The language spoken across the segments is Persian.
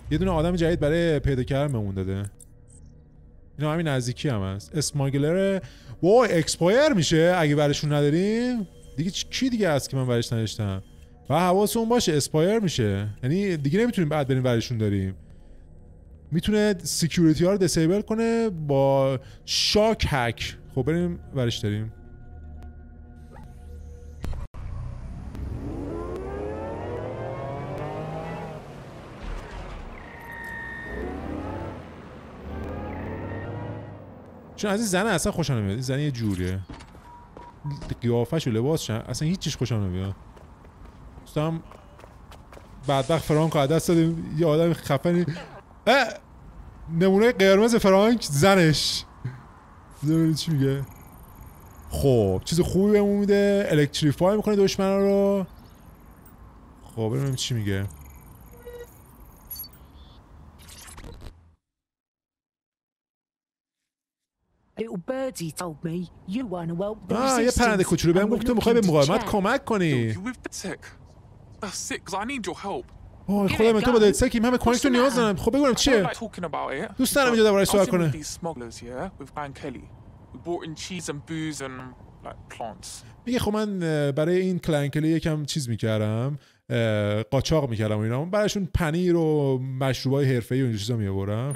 یه دونه آدم جدید برای پیدا کردن بهمون داده. اینا همین نزدیکی هم هست. اسماگلر. وای اکسپایر میشه اگه برشون نداریم. دیگه کی دیگه هست که من برش نداشتم؟ و حواسمون باشه اسپایر میشه. یعنی دیگه نمیتونیم بعد بریم برشون داریم. میتونه سکیوریتی ها رو دیسیبل کنه با شاک هک. خب بریم برش داریم. چون از این زنه اصلا خوشم نمیاد. این زنه یه جوریه. قیافش و لباسش اصلا هیچ چیز خوشم نمیاد. دوستم بدبخت فرانک رو دست دادیم یه آدم خفنی. نمونه قرمز فرانک زنش. ببینید چی میگه. خب چیز خوبی بهمون میده. الکتریفای میکنه دشمنا رو. خب ببینیم چی میگه. یه پرنده کوچولو بهم گفت تو میخوای به مقاومت کمک کنی. اوه خدا من تو با دلسکی من به کمک تو نیاز دارم. خب بگم چیه؟ دوست دارم اینجا درباره‌اش صحبت کنه. میگه خب من برای این کلنکلی یکم چیز میکردم، قاچاق میکردم و اینا، براشون پنیر و مشروبای حرفه‌ای و این چیزا میآوردم.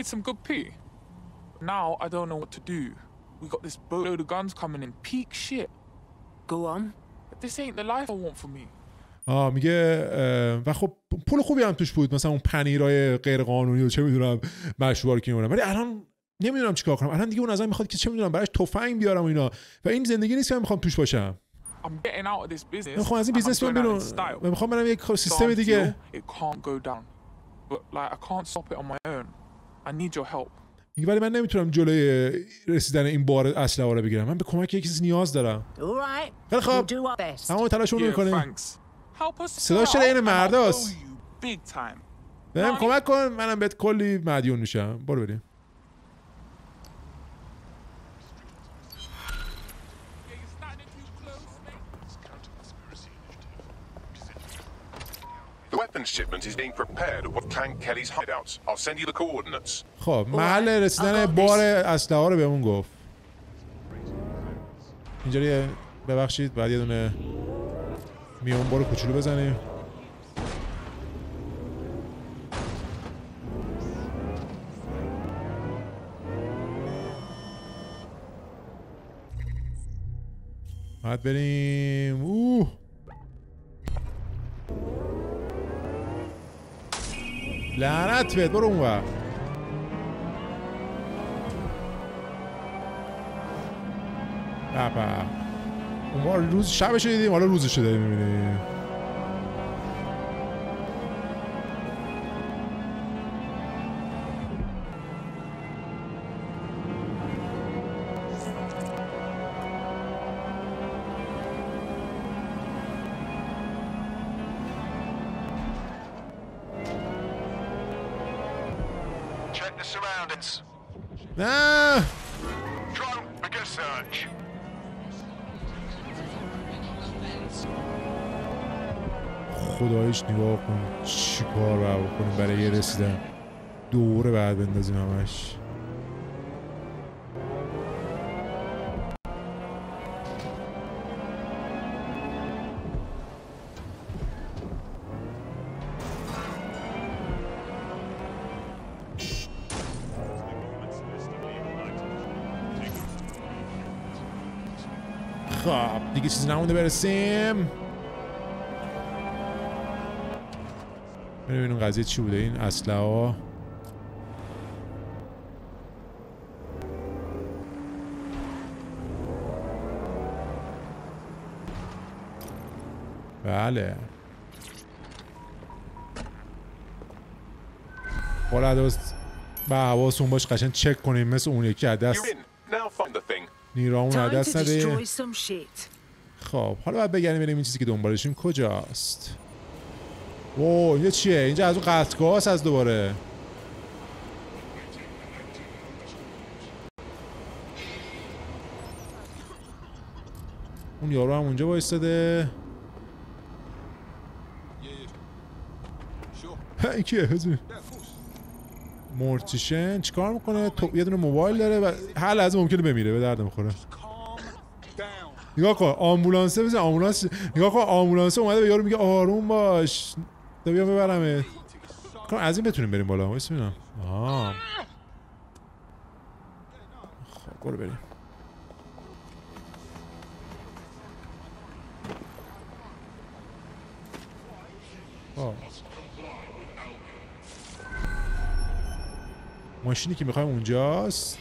We got this boatload of guns coming in, peak shit. Go on. But this ain't the life I want for me. میگه و خب پول خوبی هم توش بود، مثلا اون پنیرای غیر قانونی و چه میدونم مشروبا رو که می‌آوردم، ولی الان نمیدونم چیکار کنم. الان دیگه اون ازم میخواد که چه میدونم براش تفنگ بیارم و اینا، و این زندگی نیست که من میخوام توش باشم. I'm getting out of this business. من میخوام از این بیزنس بیرون. من میخوام برم یک سیستم دیگه. It can't go down. But like I can't stop it on my own. I need your help. ولی من نمیتونم جلوی رسیدن این بار اسلحه رو بگیرم. من به کمک یک کسی نیاز دارم. خیلی خوب. همون تلاشمون رو میکنیم. صداش چرا این مرداست؟ بهم کمک کن، منم بهت کلی مدیون میشم. برو بریم. The weapons shipment is being prepared at what Clan Kelly's hideouts. I'll send you the coordinates. خب محل رسیدن بار اسلحه ها رو بهمون گفت. اینجوری ببخشید بعد یه دونه میون بار کوچولو بزنیم. بعد بریم. لعنت بهت، برو اونور. بابا اونور روز شبش رو دیدیم، حالا روزش رو داریم میبینیم. نه خدایش نگاه کن چی کار باید بکنیم برای یه رسیدن. دوره بعد بندازیم همش. خب دیگه چیزی نمونده برسیم. ببینیم قضیه چی بوده. این اسلحه ها بله بالا دوست به حواسون باش قشنگ چک کنیم مثل اون یکی دست نیرامون دست نده. خب حالا باید بگردیم بریم این چیزی که دنبالشیم کجاست. اوه اینجا چیه؟ اینجا از اون قطعگاه هست از دوباره. اون یارو هم اونجا وایستاده. این کیه؟ مورتیشن چیکار میکنه؟ یه دونه موبایل داره و هر لحظه ممکنه بمیره، به درد میخوره. نگاه کن آمبولانسه بزن آمبولانس. نگاه کن آمبولانسه اومده به یارو میگه آروم باش تا بیام ببرمت. کنم از این بتونیم بریم بالا. واسه ببینم. خب برو بریم. ماشینی که میخوایم اونجاست.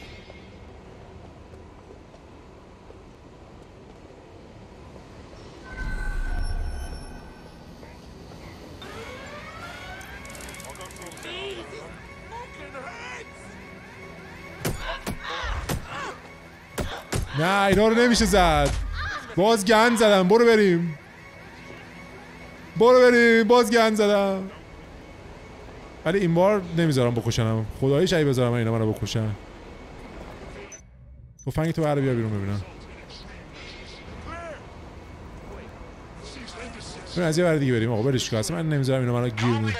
نه اینا رو نمیشه زد. باز گند زدم. برو بریم. برو بریم. باز گند زدم. ولی این بار نمیذارم بکشنم. خداییش اگه بذارم اینا منو بکشن. تفنگ تو بره بیا بیرون ببینم. بریم از یه ور دیگه بریم. آقا برش کن. اصلا من نمیذارم اینا منو گیر نی.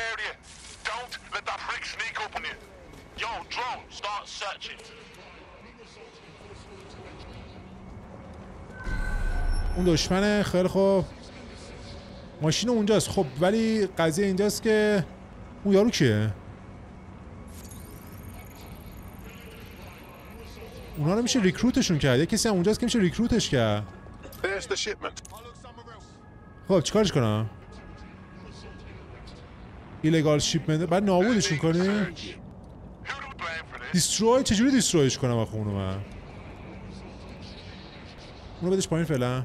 اون دشمنه. خیلی خوب. ماشین اونجاست. خب ولی قضیه اینجاست که اون یارو کیه؟ اونا رو میشه ریکروتشون کرد. یه کسی هم اونجاست که میشه ریکروتش کرد. خب چیکارش کنم؟ ایلیگال شیپمنت بعد نابودشون کنی؟ دیستروی. چجوری دیسترویش کنم آخه اونو من؟ اونو بدش پایین فعلا.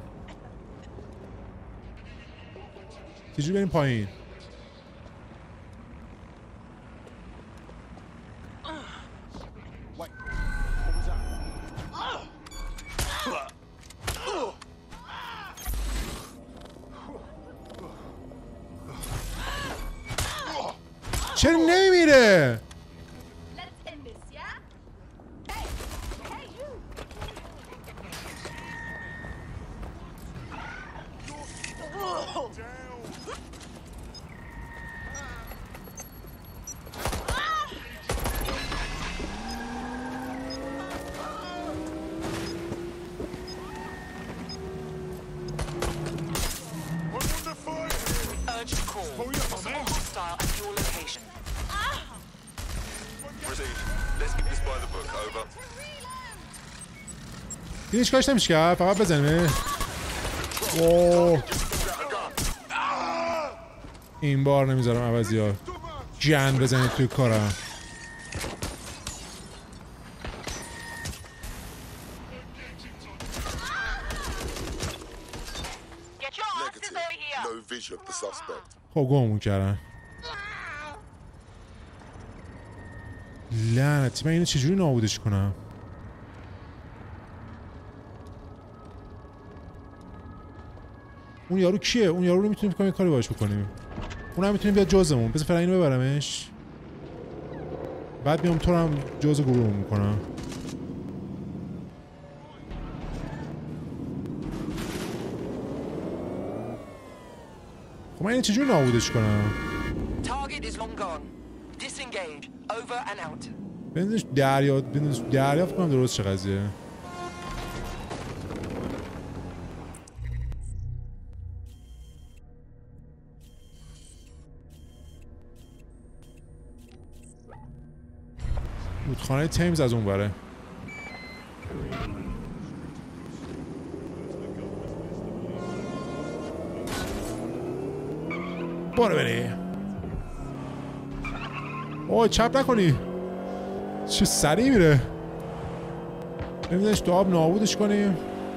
چجوری بریم پایین؟ چرا نمیره؟ این هیچ نمیشه که فقط بزنه. اوه. این بار نمیذارم عوضی ها جن بزنید توی کارم. خب گمون کردن. لعنتی من اینو چجوری نابودش کنم؟ اون یارو کیه؟ اون یارو رو میتونیم فکر کنم کاری باهاش بکنیم. اون هم میتونیم بیاد جزمون. بذار فعلا اینو ببرمش. بعد میام تو رو هم جز گروهمون میکنم. خب من اینو چجوری نابودش کنم؟ بندش دریا فکر کنم درست چه قضیه. رودخانه تیمز از اون بره. برو بری. اوه چپ نکنی. چه سریع میره. نمیدونش تو آب نابودش کنیم.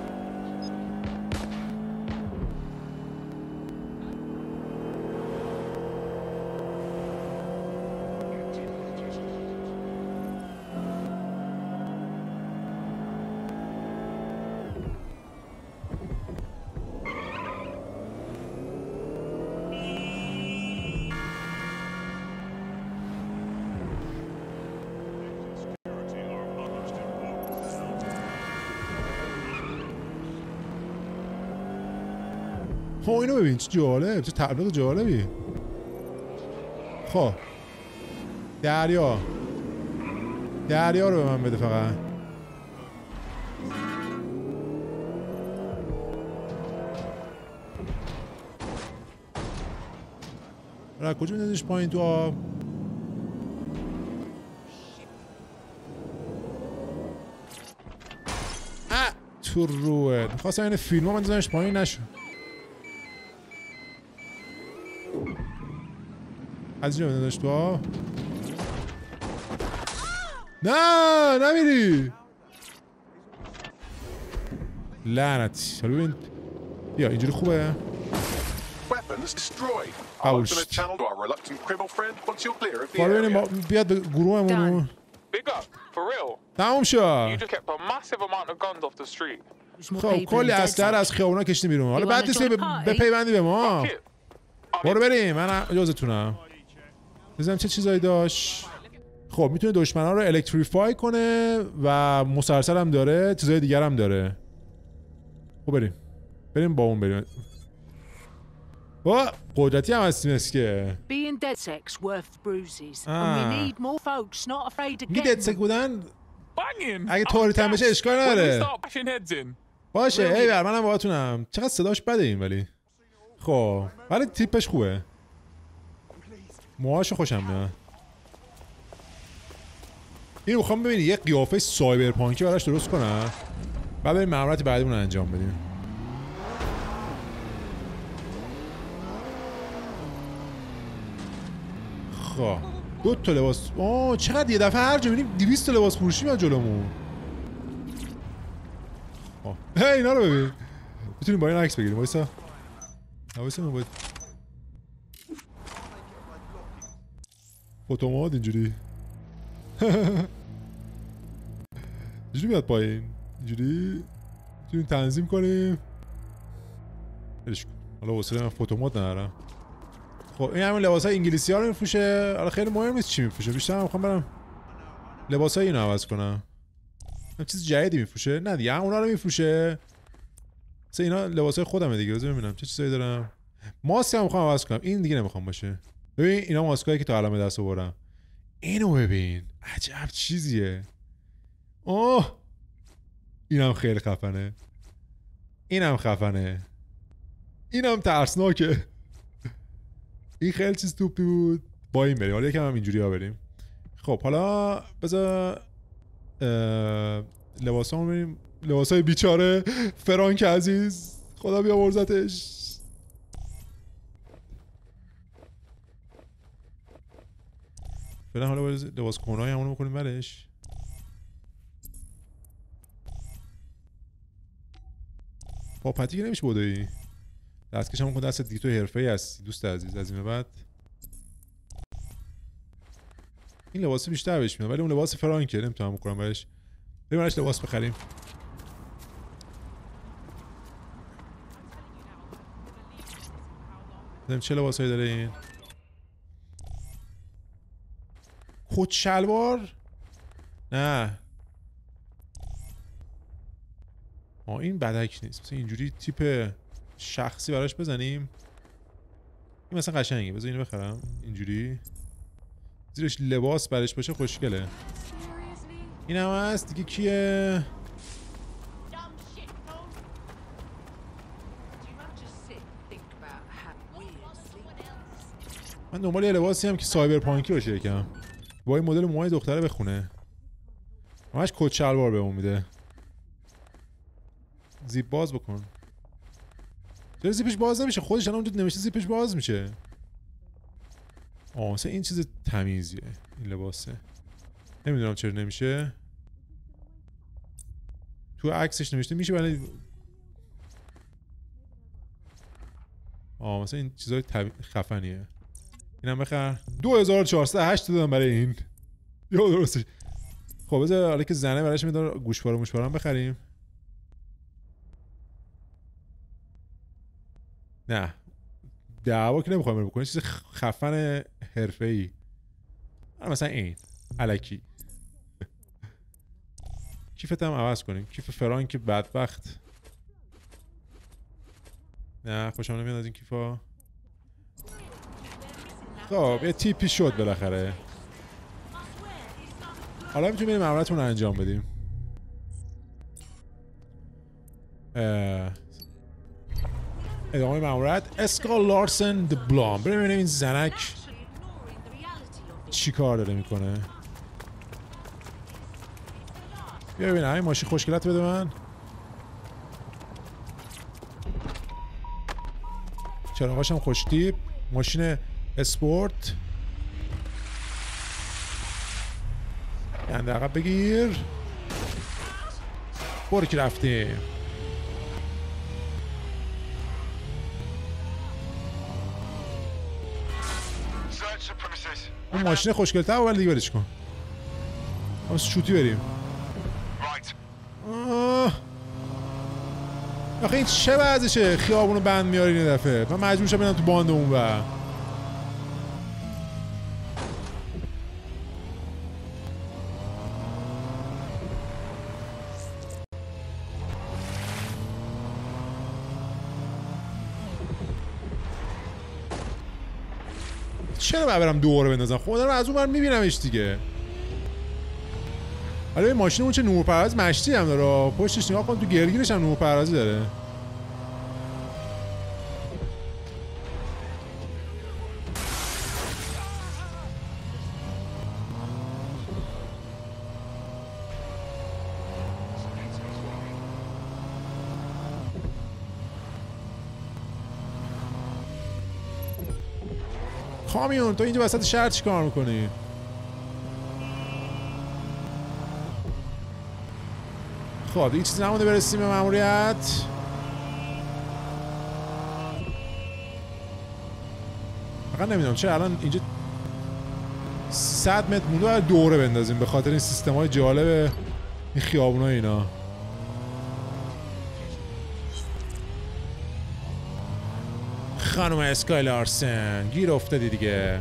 خب اینو ببین چه جالب، چه تبلیغ جالبی. خب دریا دریا رو به من بده فقط. را کجا میدادش پایین تو آب؟ تو روه خواستم این فیلم ها من دیدمش پایین نشد. از اینجا میدادش تو آب. نه نمیری لعنتی. حالا ببین بیا اینجوری خوبه. قبول شد. حالا ببینیم بیاد به گروهمون. تموم شد. خب کلی اسلحه از خیابونا کشیدیم بیرون. حالا بعد نیست بپیوندی به ما. برو بریم من اجازهتونم. بزنم چه چیزایی داشت. خب میتونه دشمنا رو الکتریفای کنه و مسلسل هم داره، چیزای دیگر هم داره. خب بریم با اون بریم. قدرتی هم هستیم اسکه. میگه ددسک بودن اگه طوری تن بشه اشکال نداره. باشه ای بر منم باهاتونم. چقدر صداش بده این ولی. خب ولی تیپش خوبه. موهاشو خوشم میاد. اینو میخوام ببینی یه قیافه سایبرپانکی براش درست کنم بعد بریم ماموریت بعدیمون رو انجام بدیم. خب 2 تا لباس. چقدر یه دفعه هر جا میبینیم 200 تا لباس فروشی میاد جلومون. خب اینا رو ببین. میتونیم با این عکس بگیریم. وایسا من باید فوتومات اینجوری اینجوری میاد پایین. اینجوری میتونیم تنظیم کنیم. برش کن. حالا واسه من فوتومات ندارم. خب این همون لباسای انگلیسی ها رو میفروشه. حالا خیلی مهم نیست چی میفروشه. بیشتر من میخوام برم لباسای اینو عوض کنم. هم چیز جدیدی میفروشه؟ نه دیگه اونا رو میفروشه. مثلا اینا لباسای خودمه دیگه. بذار ببینم چه چیزایی دارم. ماسک هم میخوام عوض کنم. این دیگه نمیخوام باشه. ببین اینا ماسکایی که تا الان به دست آوردم. اینو ببین. عجب چیزیه. اینم خیلی خفنه. اینم ترسناکه. این خیلی چیز توپی بود. با این بریم. حالا یکم هم اینجوری ها بریم. خب حالا بذار لباسامون بریم. لباسای بیچاره فرانک عزیز خدا بیامرزتش. فعلا حالا باید لباس کنهای همونو بکنیم برش. با پتی که نمیشه بودایی. دستکش همون کن دست دیگه تو حرفه‌ای هستی دوست عزیز. از این بعد این لباس بیشتر بهش میاد ولی اون لباس فرانکه نمیتونم بکنم برش. بریم برش لباس بخریم. ببینیم چه لباسایی داره این. کت شلوار؟ نه این بدک نیست. مثلا اینجوری تیپ شخصی براش بزنیم. این مثلا قشنگه. بذار اینو بخرم. اینجوری زیرش لباس برش باشه خوشگله. این هم هست دیگه. کیه؟ من دنبال یه لباسی هم که سایبرپانکی باشه یکم با این مدل موهای دختره بخونه. همش کت شلوار بهمون میده. زیپ باز بکن. چرا زیپش باز نمیشه؟ خودش الان اونجا نمیشه زیپش باز میشه. مثلا این چیز تمیزیه این لباسه. نمیدونم چرا نمیشه. تو عکسش نوشته میشه ولی مثلا این چیزای خفنیه. اینم بخر. 2408 دادم برای این. یا درستش. خب بذار حالا که زنه براش میدار گوشواره بخریم. نه دعوا که نمیخوایم بکنیم. چیز خفن حرفه‌ای. مثلا این الکی. کیفت هم عوض کنیم. کیف فرانک بدبخت. نه خوشم نمیاد از این کیفا. خب یه تیپی شد بالاخره. حالا میتونیم بریم ماموریتمون رو انجام بدیم. ادامه ماموریت. اسکال لارسن د بلام. بریم ببینیم این زنک چی کار داره میکنه. بیا ببینم این ماشین خوشگلت بده من. چراغاش هم خوش تیپ. ماشین اسپورت. یعنی عقب بگیر. برو که رفتیم. اون ماشین خوشگل‌تر اول دیگه برش کن. ما شوتی بریم. آخه این چه وضعشه؟ خیابونو بند میارین یه دفعه. من مجبور شدم برم تو باند اون و چرا باید برم دوباره بندازم؟ خودم از اون بر میبینمش دیگه. حالا این ماشین اون چه نورپرداز مشتی هم داره. پشتش نگاه کن تو گرگیرش هم نورپردازی داره. کامیون تو اینجا وسط شهر چی کار میکنی؟ خب دیگه چیزی نمونده برسیم به ماموریت. فقط نمیدونم چرا الان اینجا 100 متر مونده باید دوره بندازیم به خاطر این سیستم های جالب این خیابون ها اینا. خانم اسکای لارسن گیر افتادی دیگه.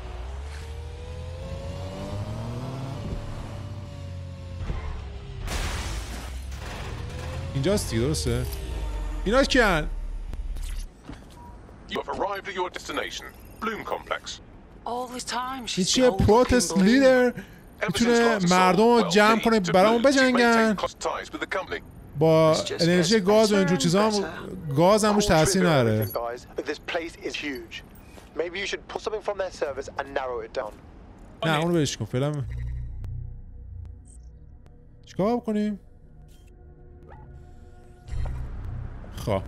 اینجاست دیگه درسته؟ اینا کیان؟ You have arrived at your destination, Bloom Complex. این چیه؟ پروتست لیدر میتونه مردم رو جمع کنه برامون بجنگن. با انرژی گاز و اینجور چیزا هم گاز هم روش تاثیر نداره. نه اونو برش کن فعلا. چیکار بکنیم؟ خب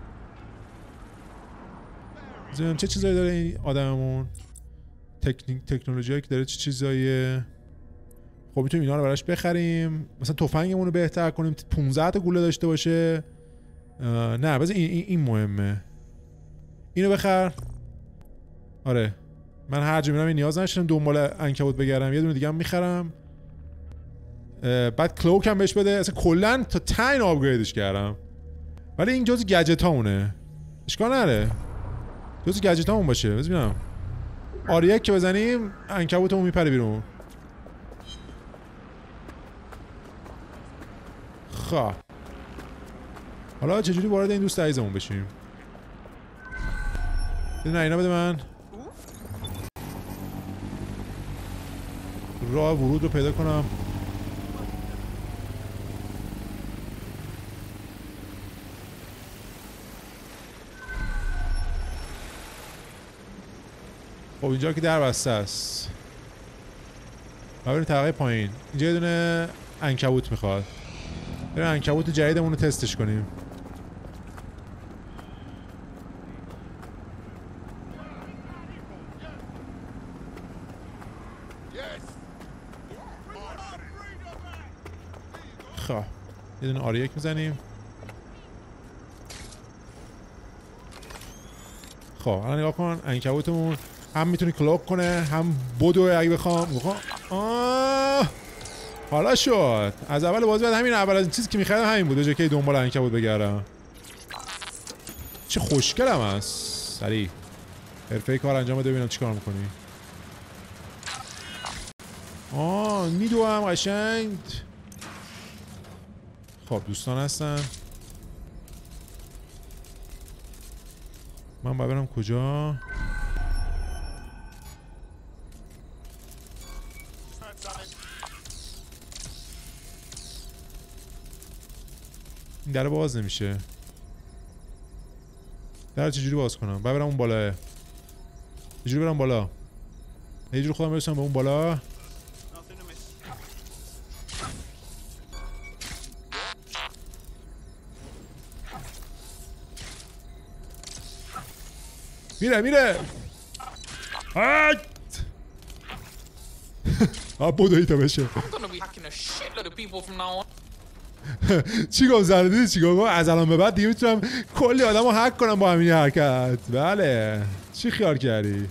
بذاریم چه چیزایی داره این آدممون. تکنولوژی هایی که داره چه چیزاییه. خب میتونیم اینا رو براش بخریم. مثلا تفنگمون رو بهتر کنیم 15 تا گوله داشته باشه. نه بذار این مهمه. اینو بخر. آره من هر جا میرم این نیاز نشدم دنبال عنکبوت بگردم. یه دونه دیگه هم میخرم. بعد کلوک هم بهش بده. اصلا کلا تا تاین آپگریدش کردم. ولی این جزء گجت هامونه. اشکال نداره. جزء گجت هامون باشه. بذار ببینم. آریک که بزنیم عنکبوتمون میپره بیرون. خب حالا چجوری وارد این دوست عزیزمون بشیم؟ نه اینا بده من. راه ورود رو پیدا کنم. خب اینجا که در بسته است. بریم طبقه پایین. اینجا یه دونه عنکبوت میخواد. بریم عنکبوت جدیدمون رو تستش کنیم. خب یه دونه آریک میزنیم. خب الان نگاه کن عنکبوتمون هم میتونه کلوک کنه هم بدو اگه بخوام. حالا شد. از اول بازی بعد همین اول از این چیزی که می‌خریدم همین بود. جایی که دنبال عنکبوت بگردم. چه خوشگلم است. سریع حرفه‌ای کار انجام بده ببینم چیکار می‌کنی. میدوام قشنگ. خب دوستان هستن. من باید برم کجا؟ این در باز نمیشه. در چجوری باز کنم؟ باید برم اون بالا. چجوری برم بالا؟ یه جوری خودم برسونم به اون بالا. میره بودایی تا بشه. چی گفت زردی؟ چی گفت؟ از الان به بعد دیگه میتونم کلی آدم رو هک کنم با همین حرکت. بله چی خیال کردی؟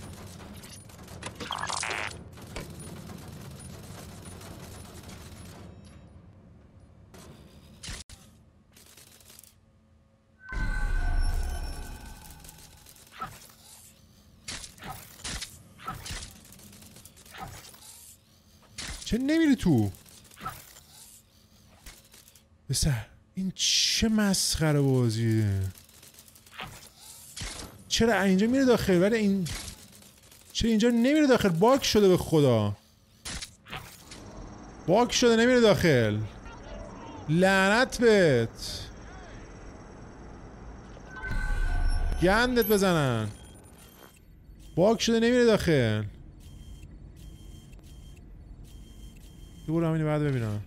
چه نمیری تو؟ بسر این چه مسخره بازیه؟ چرا اینجا میره داخل ولی این چرا اینجا نمیره داخل؟ باگ شده به خدا. باگ شده نمیره داخل. لعنت بهت. گندت بزنن. باگ شده نمیره داخل. برو همینی بعد ببینم.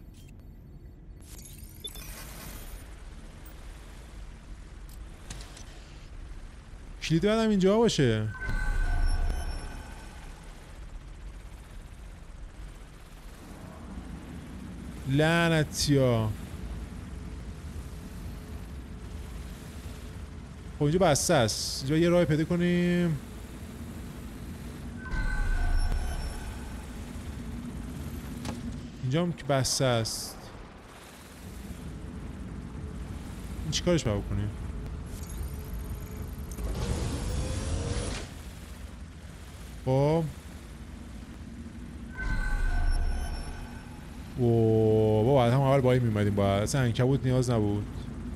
کلید بعدم اینجا باشه. لعنتیا. خب اینجا بسته است. اینجا یه راه پیدا کنیم. اینجا هم که بسته است. این چی کارش باید بکنیم؟ خب اوه بابا هم اول با این میمدیم باید. اصلا عنکبوت نیاز نبود.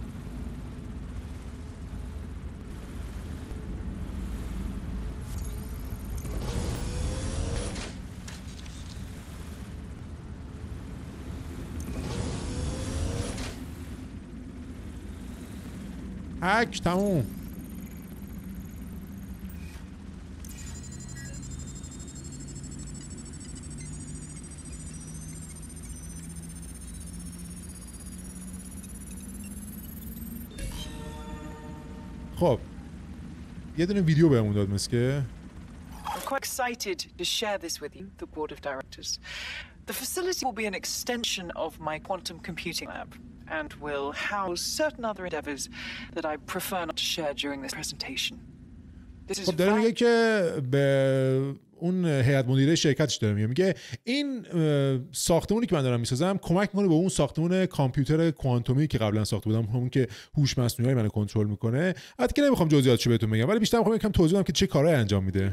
هک تموم. خب یه دونه ویدیو بهمون داد مسکه. I'm quite excited to share this with you, the board of directors. The facility will be an extension of my quantum computing lab and will house certain other endeavors that I prefer not to share during this presentation. خب داره میگه که به اون هیئت مدیره شرکتش داره میگه این ساختمونی که من دارم میسازم کمک میکنه به اون ساختمون کامپیوتر کوانتومی که قبلا ساخته بودم، همون که هوش مصنوعی منو کنترل میکنه. البته که نمیخوام جزئیاتشو بهتون بگم ولی بیشتر میخوام یکم توضیح بدم که چه کارهایی انجام میده.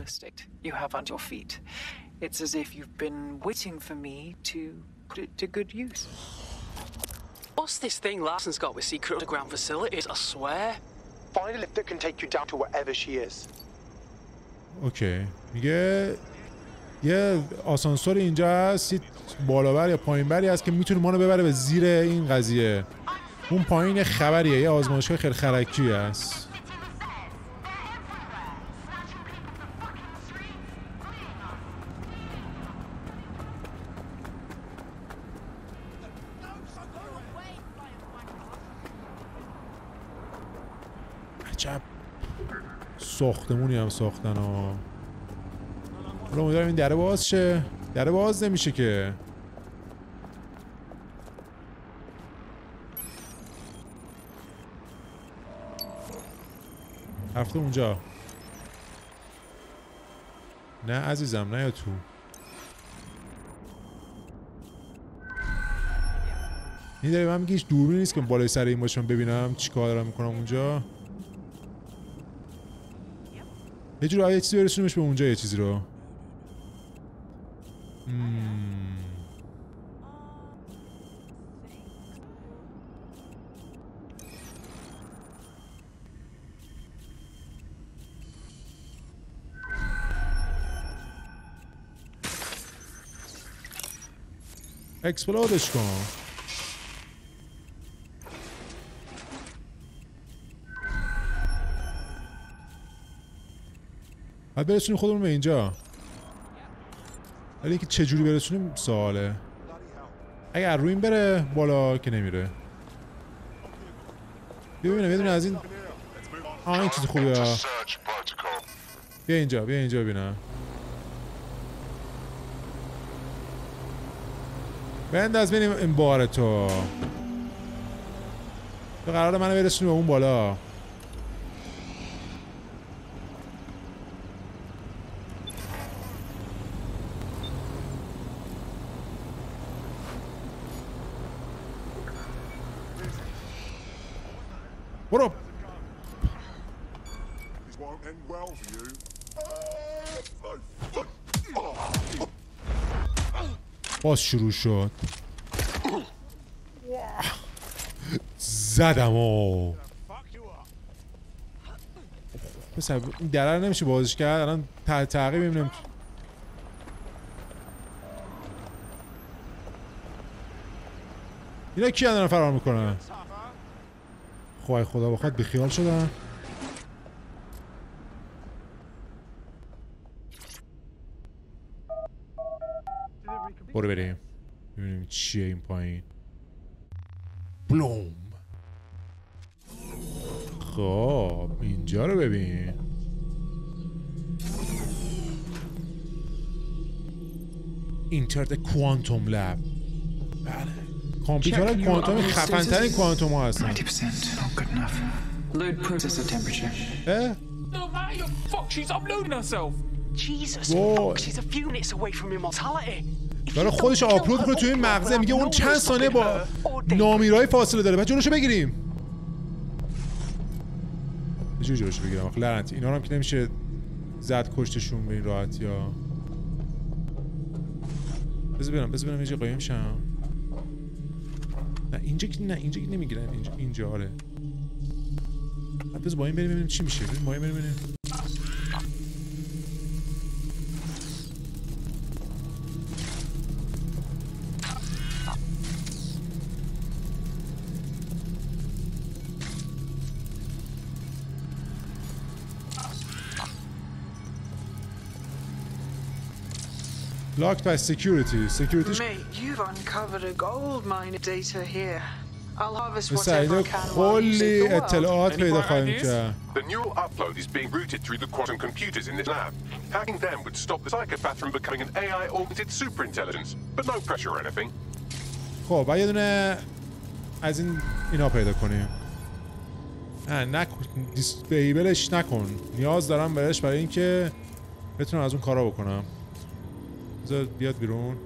It's as if you've been waiting for me to put it to good use. What's this thing Larson's got with secret underground facilities, I swear? Find a lift that can take you down to wherever she is. اوکی میگه یه آسانسور اینجا هست، یه بالابر یا پایینبری هست که میتونه ما رو ببره به زیر این قضیه. اون پایین خبریه، یه آزمایشگاه خیلی خرکی هست. عجب ساختمونی هم ساختن ها. حالا امیدوارم این دره باز شه. دره باز نمیشه که. رفته اونجا. نه عزیزم نه یا تو. این داره من میگه هیچ دوربینی نیست که بالای سر این باشم ببینم چی کار دارم میکنم اونجا. یه جور یه چیزی برسونیمش به اونجا، یه چیزی رو. اکسپلودش کن. بعد برسونیم خودمون به اینجا. ولی اینکه چجوری برسونیم سواله. اگر روی این بره بالا که نمیره. ببینم یه دونه از این این چیز خوبیه. بیا اینجا ببینم. بنداز ببینیم این بار تو. تو قراره منو برسونی به اون بالا. برو. باز شروع شد. زدم پسر این درر نمیشه بازش کرد. الان تعقیب میبینم. اینا کی دارن فرار میکنن؟ خواهی خدا بخواد بیخیال شدن. برو بریم ببینیم چیه این پایین. بلوم. خب اینجا رو ببین. اینترنت کوانتوم لب. بله کامپیوترهای کوانتومی خفن‌ترین کوانتوم ها هستن. 90%. Not good enough. Load processor temperature. No matter your fuck, she's uploading herself. Jesus fuck, she's a few minutes away from immortality. داره خودش آپلود کنه توی این مغزه. میگه اون چند ثانیه با نامیرای فاصله داره. بعد جلوشو بگیریم. چجوری جلوشو بگیرم؟ آخه لعنتی اینا هم که نمیشه زد کشتشون به این راحتی ها. بذار برم یه جا قایم شم. نه اینجا که نمیگیرن. اینجا آره. بذار با این بریم ببینیم چی میشه. با این بریم ببینیم. Locked by security. Security's Mate, you've uncovered a gold mine of data here. I'll harvest سعیده whatever I can while you کلی save the world. اطلاعات پیدا خواهیم کرد. The neural upload is being routed through the quantum computers in this lab. Hacking them would stop the psychopath from becoming an AI-augmented superintelligence, but no pressure or anything. خب باید یه دونه از اینا پیدا کنیم. دیسپیبلش نکن. نیاز دارم بهش برای اینکه بتونم از اون کارا بکنم. بذار بیاد بیرون.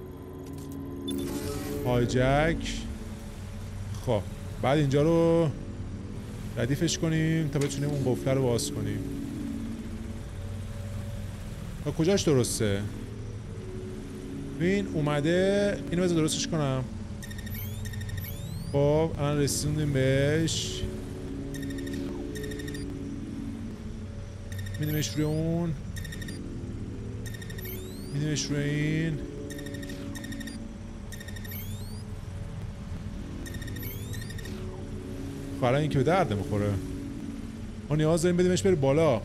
هایجک. خب بعد اینجا رو ردیفش کنیم تا بتونیم اون قفله رو باز کنیم. تا کجاش درسته؟ ببین اومده. اینو بذار درستش کنم. خب الان رسیدیم بهش. میدیمش روی اون. میدیمش روی این. برای اینکه به درد میخوره. ما نیاز داریم بدیمش بره بالا.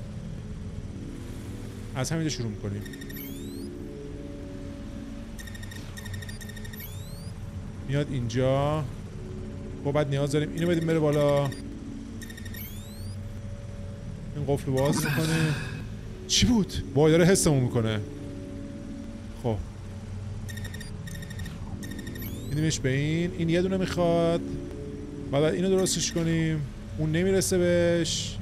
از همینجا شروع میکنیم. میاد اینجا. خب بعد نیاز داریم اینو بدیم بره بالا. این قفل باز میکنه. چی بود؟ وای داره حسمون میکنه. خب میدیمش به این یه دونه میخواد. بعد اینو درستش کنیم. اون نمیرسه بهش.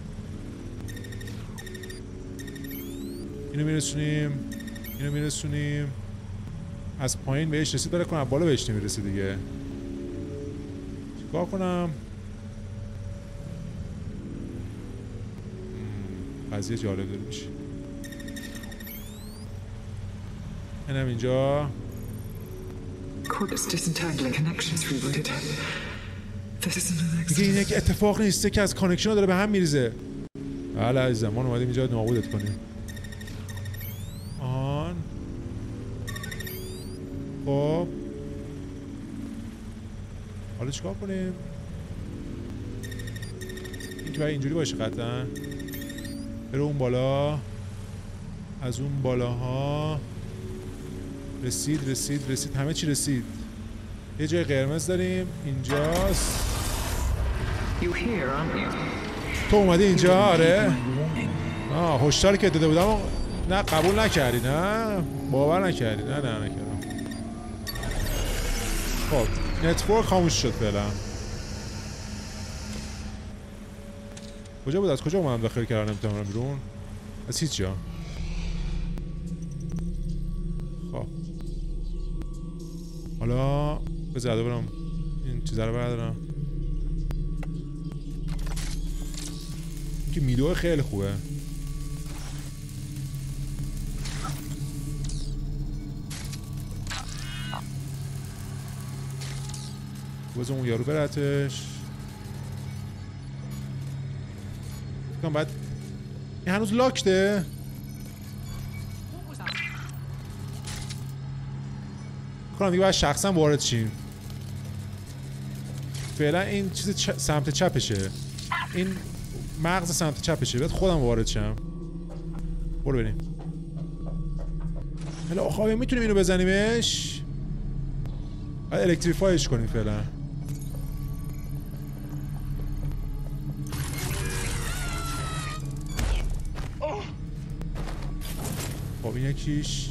اینو میرسونیم. از پایین بهش رسید داره کنم. بالا بهش نمیرسه دیگه. چیکار کنم؟ قضیه جالب داره میشه. اینم اینجا. میگه اینه که اتفاق نیسته که از کانکشن ها داره به هم میریزه. بله عزیزم ما اومدیم اینجا نابودت کنیم. آن خب حالا چیکار کنیم؟ این که باید اینجوری باشه قطعا. بره اون بالا. از اون بالاها رسید همه چی رسید. یه جای قرمز داریم اینجاست. تو اومدی اینجا؟ آره. هشداری که داده بودم نه قبول نکردی؟ نه باور نکردی؟ نه نکردم. خب نتورک خاموش شد فعلا. کجا بود؟ از کجا اومدم داخل کردم نمیتونم بیرون؟ از هیچ جا. خب حالا بذار برم این چیزا رو بردارم که میدوه خیلی خوبه. بذار اون یارو برتش. بکنم باید این هنوز لاکته. کنم دیگه باید شخصا وارد شیم. فعلا این چیز سمت چپشه. این مغز سمت چپشه. باید خودم وارد شم. برو بریم. حالا آخه میتونیم اینو بزنیمش. باید الکتریفایش کنیم فعلا. خب این یکیش.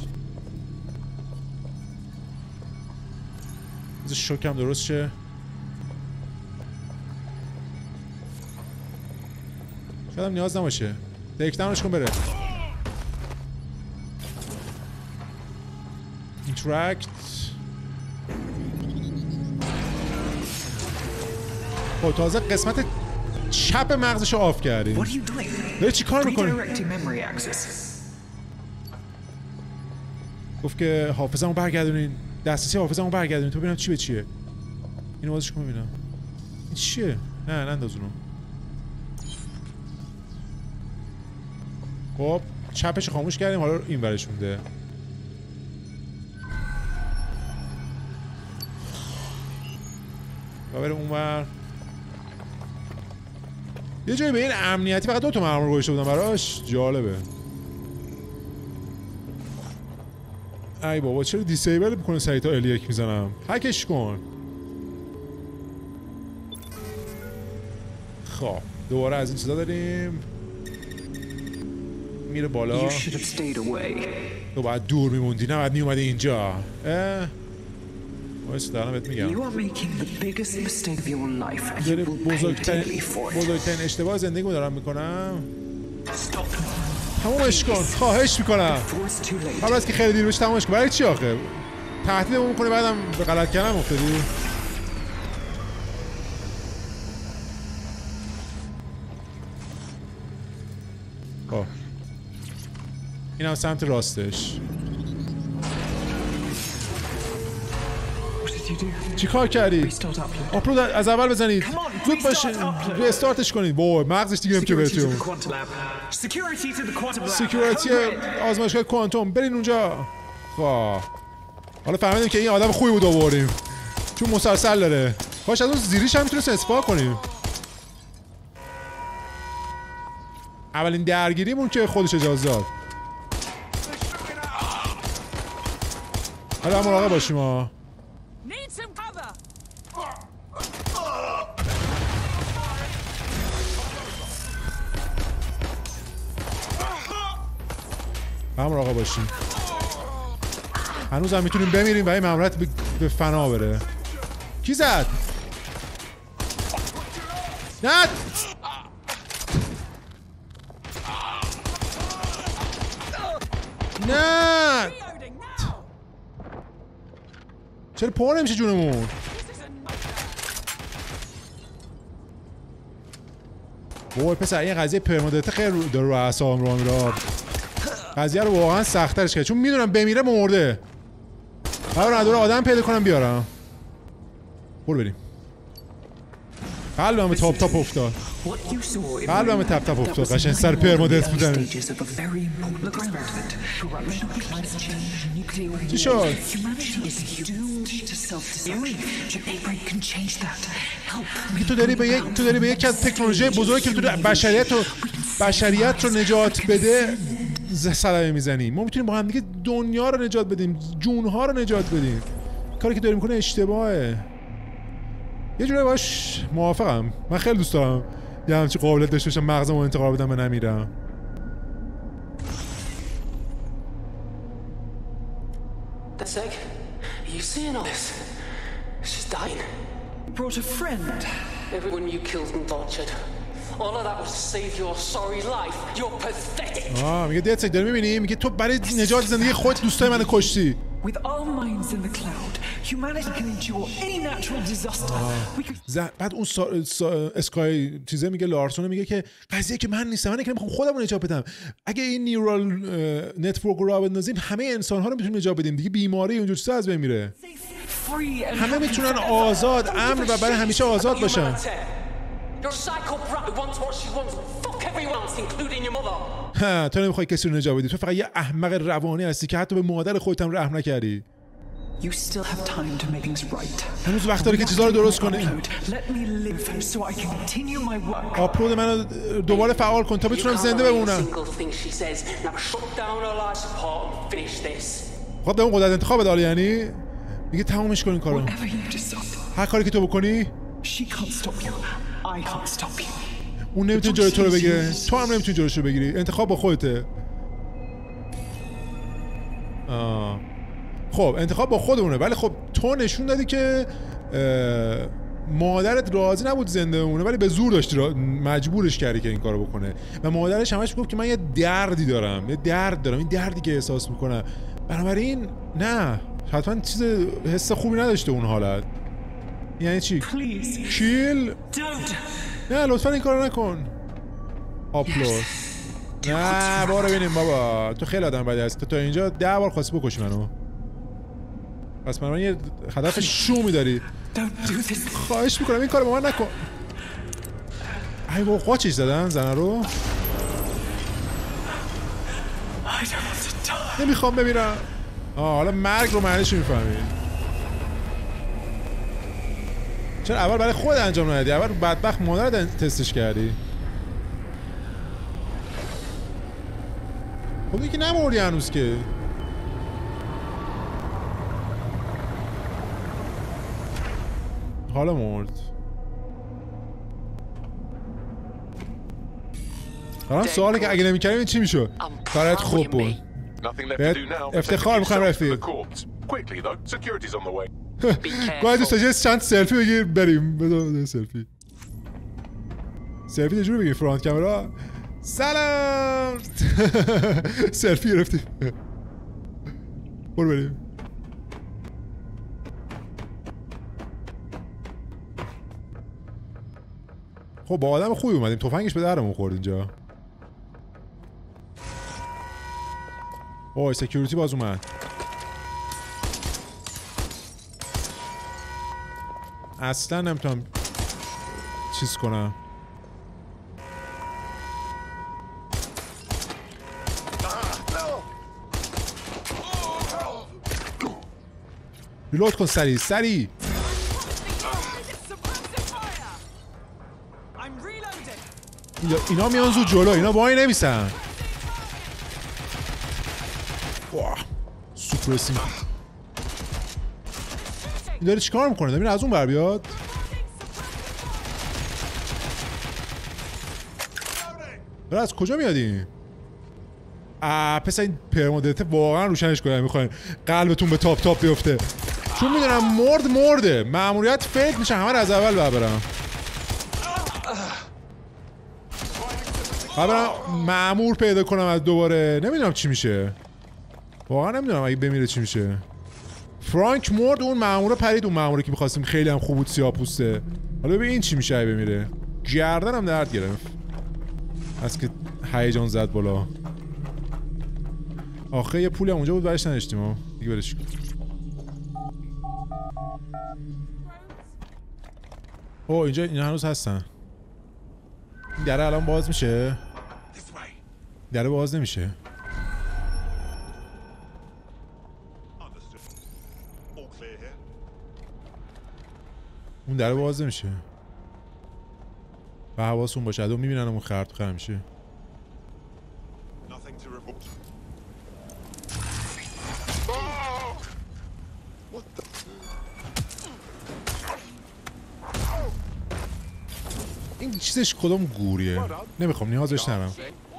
بذار شوکم درست شه. شاید هم نیاز نباشه. تیک داونش کن بره. اینتراکت. خب تازه قسمت چپ مغزشو آف کردیم. داری چی کار میکنی؟ گفت که حافظه‌مو برگردونین. دسترسی حافظه‌مو برگردونین تو ببینم چی به چیه. اینو بازش کن ببینم. این چیه؟ نه انداز اونو. خب چپش خاموش کردیم حالا این ورش مونده. و بریم اونور. یه جایی به این امنیتی فقط 2 تا مأمور گذاشته بودم براش. جالبه. ای بابا چرا دیسیبل میکنه سریعا الیک میزنم. هکش کن. خب دوباره از این چیزا داریم. میره بالا. تو باید دور میموندی نه باید میومدی اینجا. وایس دارم بهت میگم. بزرگترین اشتباه زندگیمو دارم میکنم. تمومش کن خواهش میکنم. قبل از که خیلی دیر بشه تمومش کن. برای چی آخه؟ تهدیدمون میکنی بعدم به غلط کردن افتادی. خب این هم سمت راستش. چی کار کردی؟ آپلود از اول بزنید. زود باشه ریستارتش کنید. وای مغزش دیگه نمیشه بره تو. سکیوریتی آزمایشگاه کوانتوم برین اونجا. خب حالا فهمیدیم که این آدم خوبی بود آوردیم چون مسلسل داره. کاش از اون زیریش هم میتونست استفاده کنیم. اولین درگیریمون که خودش اجازه داد. حالا مراقب باشیم ها. هم مراقب باشیم. هنوز هم میتونیم بمیریم و این ماموریت به فنا بره. کی زد؟ نه نه چرا پا نمیشه جونمون؟ وای پسر این قضیه پرمادته خیلی داره رو اعصابم رو میره. قضیه رو واقعا سخت‌ترش کرد چون میدونم بمیره مرده. قرار نداره آدم پیدا کنم بیارم. برو بریم. قلبم تاپ تاپ افتاد. قلبم تاپ تاپ افتاد. قشنگ سر پرمادت بودن. چی شد؟ تو داری به یک از تکنولوژی بزرگی که تو بشریت رو نجات بده صدمه میزنیم. ما میتونیم با هم دیگه دنیا رو نجات بدیم، جونها رو نجات بدیم. کاری که داریم میکنه اشتباهه. یه جوری باش موافقم. من خیلی دوست دارم یه همچین قابلیت داشته باشم مغزمو انتقال بدم به نمیرم. That's Egg. Are you seeing all this? She's dying. Brought a friend. Everyone you killed and tortured. All of that was to save your sorry life. You're pathetic. میگه دت داری میبینی؟ میگه تو برای نجات زندگی خودت دوستای منو کشتی. With our minds in the cloud, humanity can endure any natural disaster. بعد اون اسکای چیزه میگه، لارسون میگه که قضیه که من نیستم، من که میخوام خودمو نجات بدم. اگه این نیورال نتورک رو بندازیم همه انسان‌ها رو میتونیم نجات بدیم دیگه، بیماری اونجور چیزا از بین میره. همه میتونن آزاد، امن و برای همیشه آزاد باشن. تو نمیخوای کسی رو نجات بدی، تو فقط یه احمق روانی هستی که حتی به مادر خودت هم رحم نکردی. هنوز وقت داری که چیزا رو درست کنی. آپلود منو دوباره فعال کن تا بتونم زنده بمونم. خب به اون قدرت انتخاب داره، یعنی میگه تمامش کن این کارو. هر کاری که تو بکنی اون نمیتونه جلوی تو رو بگیره، تو هم نمیتونی جلوش رو بگیری. انتخاب با خودته. خب انتخاب با خودمونه، ولی خب تو نشون دادی که مادرت راضی نبود زنده بمونه، ولی به زور داشتی مجبورش کردی که این کارو بکنه. و مادرش همش میگفت که من یه دردی دارم، یه درد دارم، این دردی که احساس میکنم. بنابراین نه، حتما چیز حس خوبی نداشته اون حالت. یعنی چی؟ کیل؟ نه لطفا این کارو نکن. آپلود. نه بارو ببینیم بابا، تو خیلی آدم بدی هستی. تا اینجا 10 بار خواستی بکشی منو. پس من یه هدف شومی داری. خواهش میکنم این کارو با من نکن. ای بابا قاچش زدن زنه رو. نمیخوام بمیرم. حالا مرگ رو معنیش میفهمی. چرا اول برای خود انجام ندادی؟ اول بدبخت مادرت تستش کردی. خب دیگه نموردی هنوز که. حالا مرد. الان سوالی که اگه نمی‌کردیم چی میشد؟ برات خوب بود. افتخار می‌خوام رفیق. باید دوست داشتی چند سلفی بگیر بریم. بذار سلفی. سلفی چجوری بگیر؟ فرانت کامرا. سلام. سلفی گرفتیم. برو بریم. خب با آدم خوبی اومدیم، تفنگش به درمون خورد اینجا. اوه سکیوریتی باز اومد. اصلا نمیتونم چیز کنم. ریلود کن سریع سریع. اینا میان زود جلو، اینا وای نمیسن. واه سوپرسینگ. این داره چیکار میکنه؟ داره از اون بر بیاد. داره از کجا میادین؟ پس این پرمودته واقعا روشنش کنه. میخواین قلبتون به تاپ تاپ بیفته، چون میدونم مرده. مأموریت فیل میشه، همه رو از اول برم. برم مأمور پیدا کنم از دوباره. نمیدونم چی میشه، واقعا نمیدونم اگه بمیره چی میشه. فرانک مرد، اون مأموره پرید، اون مأموره که می‌خواستیم خیلی هم خوب بود سیاه‌پوسته. حالا ببین این چی میشه اگه بمیره. گردنم درد گرفت از که هیجان زد بالا. آخه یه پولی هم اونجا بود برش نداشتیم ها دیگه. برش کن. اوه اینجا اینا هنوز هستن. این دره الان باز میشه؟ دره باز نمیشه. اون دره باز نمیشه. و حواسون باشه ادو میبینن اون خرد میشه. این چیزش کدوم گوریه؟ نمیخوام نیازش ندارم.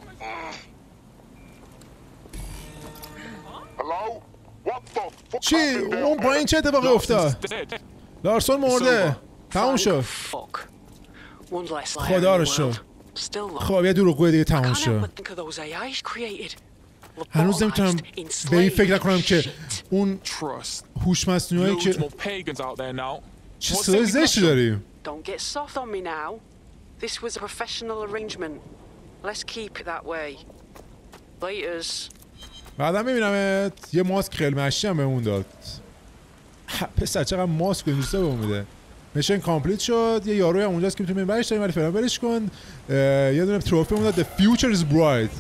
چی؟ اون پایین چه اتفاقی افتاد؟ لارسون مرده. تموم شد. خدا رو شد. خب یه دروغگوی دیگه تموم شد. هنوز نمیتونم به این فکر نکنم که اون هوش مصنوعی که چه صدای زشتی داریم. Don't get soft on me now. This was a professional arrangement. Let's keep it that way. Laters. بعدا میبینمت. یه ماسک خیلی مشتی هم بهمون داد. پسر چقدر ماسک دوستا بهمون میده. میشن کامپلیت شد. یه یاروی هم اونجاست که میتونیم برش داریم ولی فعلا برش کن. یه دونه تروفی مون داد. The future is bright.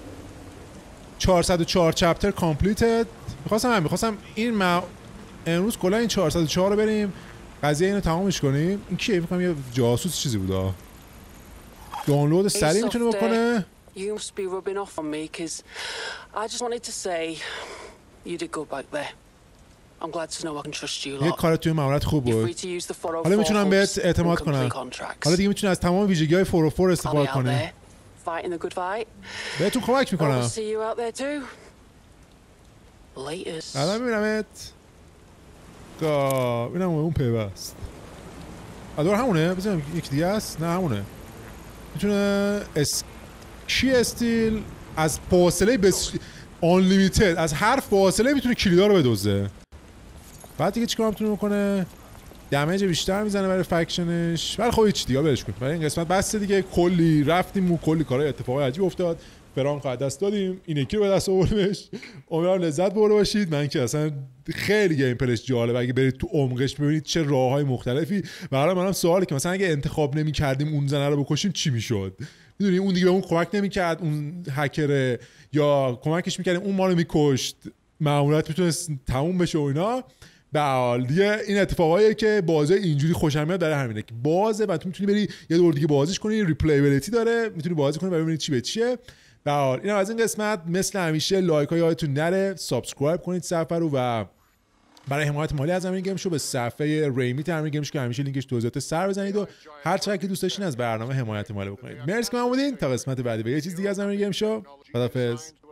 404 چپتر کامپلیتد. میخواستم این امروز کلا این 404 رو بریم قضیه اینو تمامش کنیم. این کیه؟ میگم یه جاسوس چیزی بوده. دانلود سریع میتونه بکنه. You must be rubbing off on me because I just wanted to say you did good back there. I'm glad to know I can trust you. یه کار توی ماموریت خوب بود. حالا میتونم بهت اعتماد کنم. حالا دیگه میتونی از تمام ویژگی‌های 404 استفاده کنی. Fighting the good fight. بهتون کمک میکنم. See you out there too. Laters. الان میبینمت. اینم اون پیوست. ادوار همونه؟ بزنم یک دیگه است؟ نه همونه. میتونه کی استیل از فاصله unlimited از هر فاصله میتونه کلیدا رو بدوزه. بعد دیگه چیکار میتونه بکنه؟ دمیج بیشتر میزنه برای فکشنش. ولی خب هیچ دیگه برش کنیم. برای این قسمت بس دیگه کلی رفتیم و کلی کارهای اتفاقای عجیب افتاد. فرانک رو دست دادیم. این یکی رو به دست آوردیمش. امیدوارم لذت برده باشید. من که اصلا خیلی گیم پلیش جالبه. اگه برید تو عمقش ببینید چه راههای مختلفی. برای منم سواله که مثلا اگه انتخاب نمی‌کردیم اون زنه رو بکشیم چی میشد؟ میدونی اون دیگه به اون کمک نمی‌کرد، اون هکر، یا کمکش می‌کردیم اون ما رو می‌کشت، مأموریت میتونست تموم بشه و اینا. دیگه این اتفاقاییه که بازی اینجوری خوشم میاد. برای همینه که بازه و تو میتونی بری یه دور دیگه بازیش کنی. ریپلیبیلیتی داره، میتونی بازی کنی و ببینید چی به چیه. اینم از این قسمت. مثل همیشه لایک ها یادتون نره، سابسکرایب کنید صفحه رو و برای حمایت مالی از امین گیم شو به صفحه ریمیت امین گیم شو که همیشه لینکش توضیحات سر بزنید و هر چقدر که دوست داشتین از برنامه حمایت مالی بکنید. مرسی که اومدین. تا قسمت بعدی به یه چیز دیگه از امین گیم شو. خدافظ.